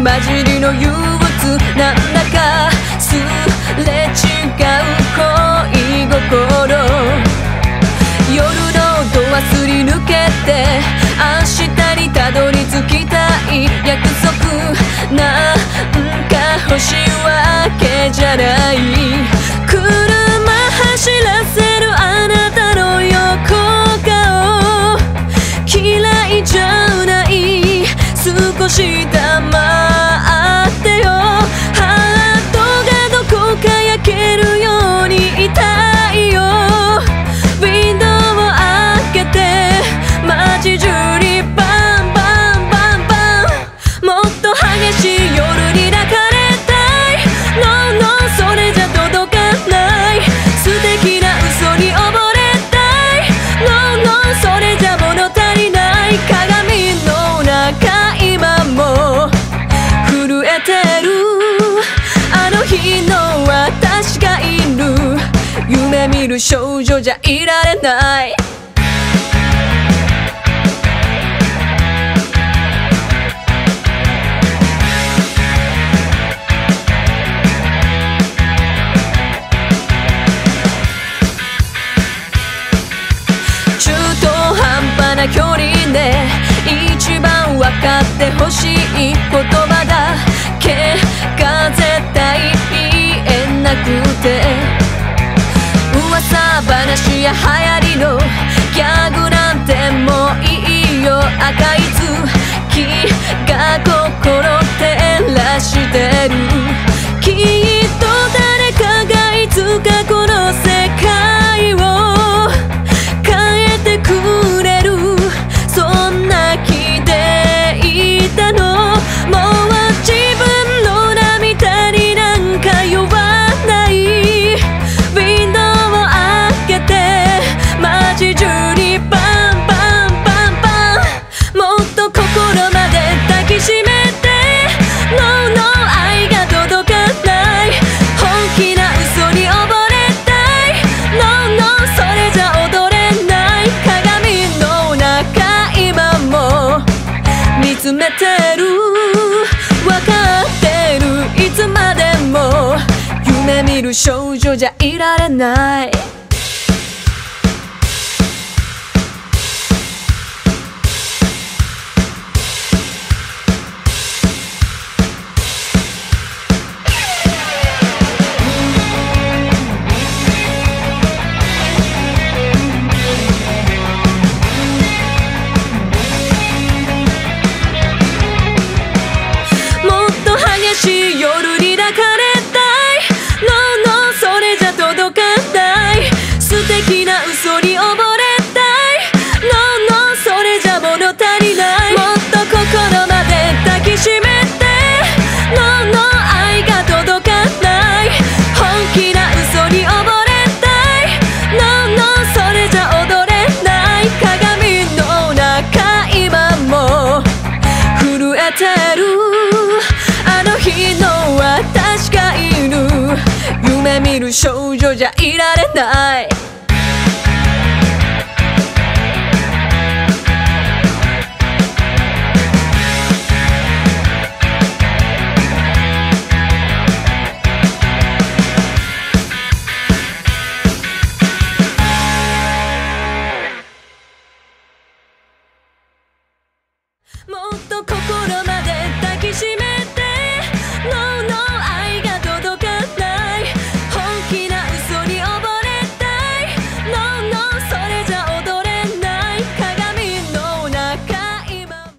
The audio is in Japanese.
混じりの憂鬱なんだかすれ違う恋心、夜のドアすり抜けて明日にたどり着きたい約束なんか欲しいわけじゃない。車走らせるあなたの横顔嫌いじゃない、少し黙ってよ。ハートがどこか焼けるように痛いよ。ウィンドウを開けて街中にバンバンバンバン、もっと激しい夜に抱かれたい。 No no それじゃ届かない、素敵な嘘に溺れたい。 No no それじゃ物足りない。鏡の中今も震えてるあの日の私がいる。夢見る少女じゃいられない。中途半端な距離で一番分かってほしい言葉だけが絶対言えなくて、噂話や流行りのギャグなんてもういいよ。赤い月が心照らしてる。きっと誰かがいつかこの世界を変えてくれる、そんな気でいたの。もう自分の涙になんか酔わない。ウィンドウを開けて街中にバンバンバンバン、もっと心まで抱きしめて。 No no 愛が届かない、本気な嘘に溺れたい。 No no それじゃ踊れない。鏡の中今も見つめてる、わかってるいつまでも夢見る少女じゃいられない。夜に抱かれたい。 No no それじゃ届かない、素敵な嘘に溺れたい。 No no それじゃ物足りない。もっと心まで抱きしめて。 No no 愛が届かない、本気な嘘に溺れたい。 No no それじゃ踊れない。鏡の中今も震えてるあの日の私がいる。夢見る少女じゃいられない。もっと心